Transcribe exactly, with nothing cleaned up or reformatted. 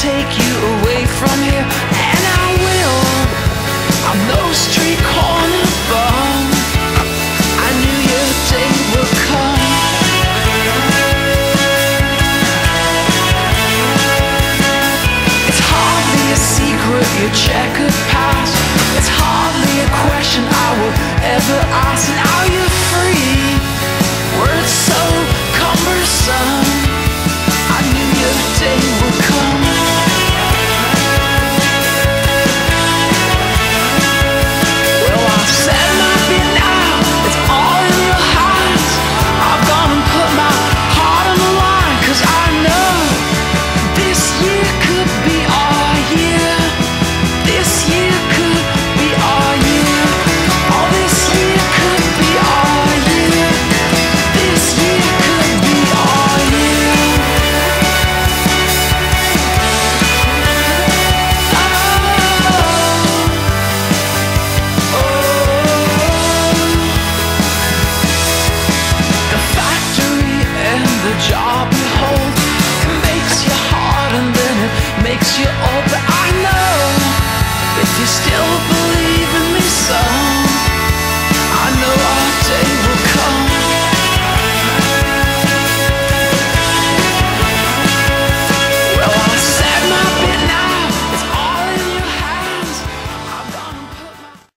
take you away from here, and I will. I'm no street corner bum. I knew your day would come. It's hardly a secret, your checkered past. It's hardly a question I will ever ask. Now you're free. Words so cumbersome.